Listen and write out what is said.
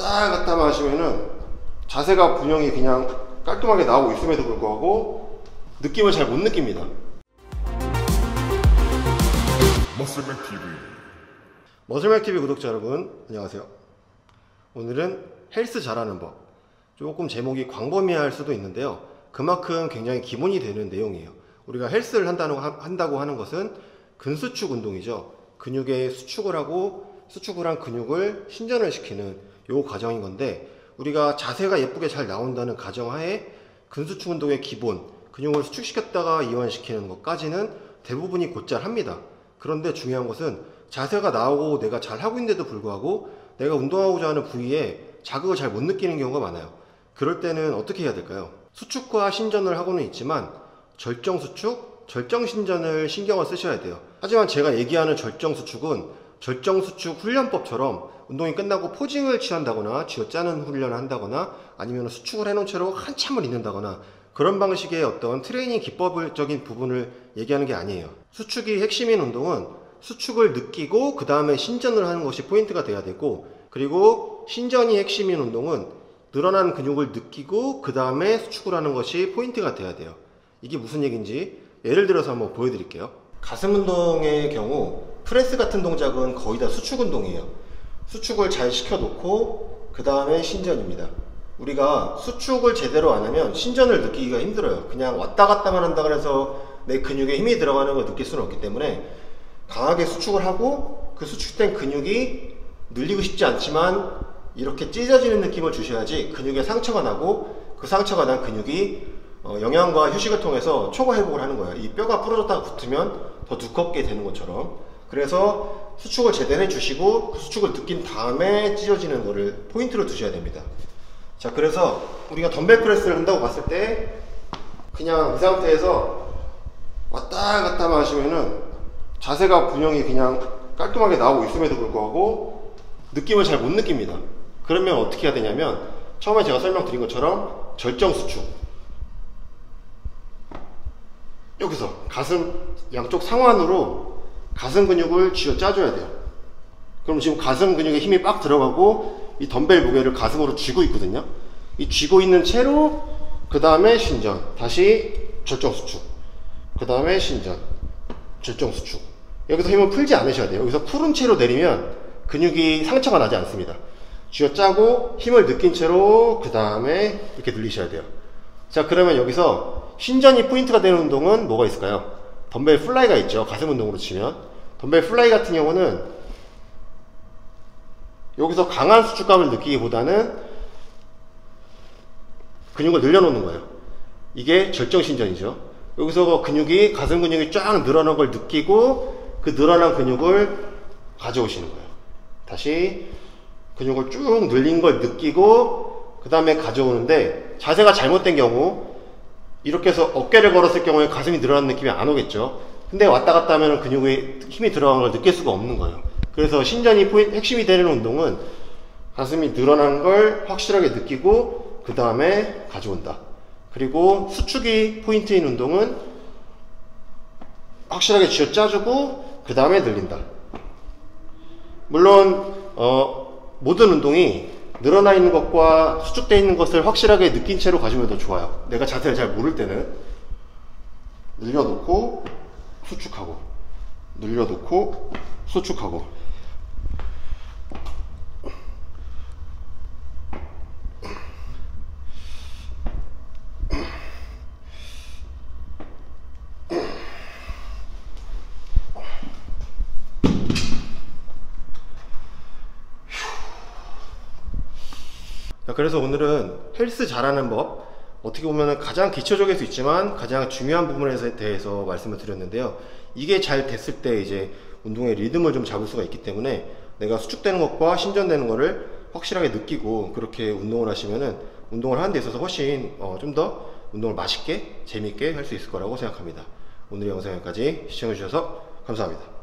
왔다 갔다만 하시면은 자세가 분명히 그냥 깔끔하게 나오고 있음에도 불구하고 느낌을 잘 못 느낍니다. 머슬맥TV 구독자 여러분, 안녕하세요. 오늘은 헬스 잘하는 법. 조금 제목이 광범위할 수도 있는데요, 그만큼 굉장히 기본이 되는 내용이에요. 우리가 헬스를 한다고 하는 것은 근수축 운동이죠. 근육의 수축을 하고 수축을 한 근육을 신전을 시키는 요 과정인 건데, 우리가 자세가 예쁘게 잘 나온다는 가정하에 근수축 운동의 기본, 근육을 수축시켰다가 이완시키는 것까지는 대부분이 곧잘 합니다. 그런데 중요한 것은 자세가 나오고 내가 잘 하고 있는데도 불구하고 내가 운동하고자 하는 부위에 자극을 잘 못 느끼는 경우가 많아요. 그럴 때는 어떻게 해야 될까요? 수축과 신전을 하고는 있지만 절정 수축, 절정 신전을 신경을 쓰셔야 돼요. 하지만 제가 얘기하는 절정 수축은 절정 수축 훈련법처럼 운동이 끝나고 포징을 취한다거나 쥐어짜는 훈련을 한다거나 아니면 수축을 해놓은 채로 한참을 있는다거나 그런 방식의 어떤 트레이닝 기법적인 부분을 얘기하는 게 아니에요. 수축이 핵심인 운동은 수축을 느끼고 그 다음에 신전을 하는 것이 포인트가 돼야 되고, 그리고 신전이 핵심인 운동은 늘어난 근육을 느끼고 그 다음에 수축을 하는 것이 포인트가 돼야 돼요. 이게 무슨 얘기인지 예를 들어서 한번 보여드릴게요. 가슴 운동의 경우 프레스 같은 동작은 거의 다 수축 운동이에요. 수축을 잘 시켜놓고 그 다음에 신전입니다. 우리가 수축을 제대로 안 하면 신전을 느끼기가 힘들어요. 그냥 왔다 갔다만 한다 그래서 내 근육에 힘이 들어가는 걸 느낄 수는 없기 때문에 강하게 수축을 하고 그 수축된 근육이 늘리고 싶지 않지만 이렇게 찢어지는 느낌을 주셔야지 근육에 상처가 나고 그 상처가 난 근육이 영양과 휴식을 통해서 초과 회복을 하는 거예요. 이 뼈가 부러졌다가 붙으면 더 두껍게 되는 것처럼. 그래서 수축을 제대로 해주시고 그 수축을 느낀 다음에 찢어지는 거를 포인트로 두셔야 됩니다. 자, 그래서 우리가 덤벨 프레스를 한다고 봤을 때 그냥 이 상태에서 왔다 갔다만 하시면은 자세가 분명히 그냥 깔끔하게 나오고 있음에도 불구하고 느낌을 잘 못 느낍니다. 그러면 어떻게 해야 되냐면, 처음에 제가 설명드린 것처럼 절정 수축, 여기서 가슴 양쪽 상완으로 가슴 근육을 쥐어 짜줘야 돼요. 그럼 지금 가슴 근육에 힘이 빡 들어가고 이 덤벨 무게를 가슴으로 쥐고 있거든요. 이 쥐고 있는 채로 그 다음에 신전, 다시 절정 수축, 그 다음에 신전, 절정 수축. 여기서 힘을 풀지 않으셔야 돼요. 여기서 풀은 채로 내리면 근육이 상처가 나지 않습니다. 쥐어짜고 힘을 느낀 채로 그 다음에 이렇게 늘리셔야 돼요. 자, 그러면 여기서 신전이 포인트가 되는 운동은 뭐가 있을까요? 덤벨 플라이가 있죠. 가슴 운동으로 치면 덤벨 플라이 같은 경우는 여기서 강한 수축감을 느끼기보다는 근육을 늘려놓는 거예요. 이게 절정 신전이죠. 여기서 근육이, 가슴 근육이 쫙 늘어난 걸 느끼고 그 늘어난 근육을 가져오시는 거예요. 다시 근육을 쭉 늘린 걸 느끼고 그 다음에 가져오는데, 자세가 잘못된 경우 이렇게 해서 어깨를 걸었을 경우에 가슴이 늘어난 느낌이 안 오겠죠. 근데 왔다 갔다 하면 근육에 힘이 들어간 걸 느낄 수가 없는 거예요. 그래서 신전이 핵심이 되는 운동은 가슴이 늘어난 걸 확실하게 느끼고 그 다음에 가져온다. 그리고 수축이 포인트인 운동은 확실하게 쥐어짜주고 그 다음에 늘린다. 물론 모든 운동이 늘어나 있는 것과 수축되어 있는 것을 확실하게 느낀 채로 가시면 더 좋아요. 내가 자세를 잘 모를 때는 늘려놓고 수축하고, 늘려놓고 수축하고. 그래서 오늘은 헬스 잘하는 법, 어떻게 보면 가장 기초적일 수 있지만 가장 중요한 부분에 대해서 말씀을 드렸는데요. 이게 잘 됐을 때 이제 운동의 리듬을 좀 잡을 수가 있기 때문에 내가 수축되는 것과 신전되는 것을 확실하게 느끼고 그렇게 운동을 하시면은 운동을 하는 데 있어서 훨씬 좀 더 운동을 맛있게 재밌게 할 수 있을 거라고 생각합니다. 오늘의 영상 여기까지 시청해 주셔서 감사합니다.